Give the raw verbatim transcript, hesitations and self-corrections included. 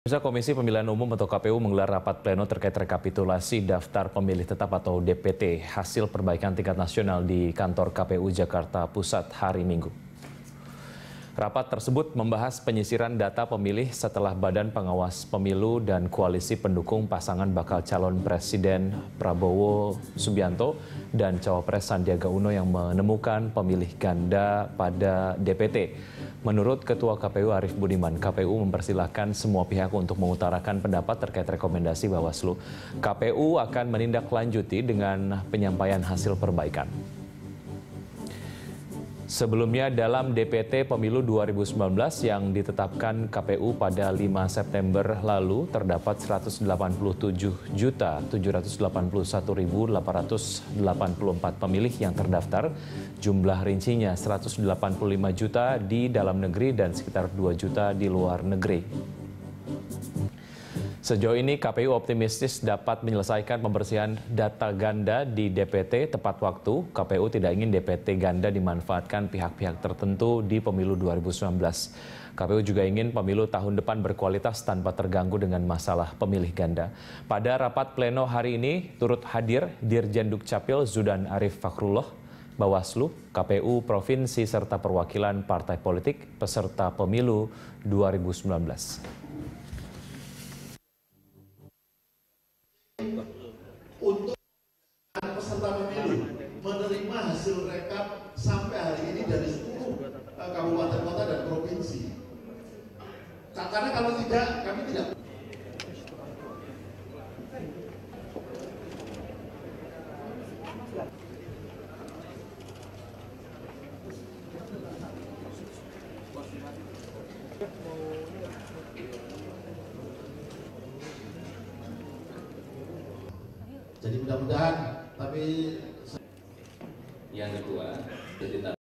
Pemirsa, Komisi Pemilihan Umum atau K P U menggelar rapat pleno terkait rekapitulasi daftar pemilih tetap atau D P T hasil perbaikan tingkat nasional di kantor K P U Jakarta Pusat hari Minggu. Rapat tersebut membahas penyisiran data pemilih setelah Badan Pengawas Pemilu dan koalisi pendukung pasangan bakal calon Presiden Prabowo Subianto dan Cawapres Sandiaga Uno yang menemukan pemilih ganda pada D P T. Menurut Ketua K P U Arief Budiman, K P U mempersilahkan semua pihak untuk mengutarakan pendapat terkait rekomendasi Bawaslu. K P U akan menindaklanjuti dengan penyampaian hasil perbaikan. Sebelumnya dalam D P T Pemilu dua ribu sembilan belas yang ditetapkan K P U pada lima September lalu terdapat seratus delapan puluh tujuh juta tujuh ratus delapan puluh satu ribu delapan ratus delapan puluh empat pemilih yang terdaftar. Jumlah rincinya seratus delapan puluh lima juta di dalam negeri dan sekitar dua juta di luar negeri. Sejauh ini K P U optimistis dapat menyelesaikan pembersihan data ganda di D P T tepat waktu. K P U tidak ingin D P T ganda dimanfaatkan pihak-pihak tertentu di pemilu dua ribu sembilan belas. K P U juga ingin pemilu tahun depan berkualitas tanpa terganggu dengan masalah pemilih ganda. Pada rapat pleno hari ini turut hadir Dirjen Dukcapil Zudan Arif Fakrullah, Bawaslu, K P U Provinsi serta perwakilan partai politik peserta pemilu dua ribu sembilan belas. Untuk peserta pemilu menerima hasil rekap sampai hari ini dari seluruh kabupaten kota dan provinsi. Karena kalau tidak, kami tidak. Jadi mudah-mudahan, tapi yang kedua, jadi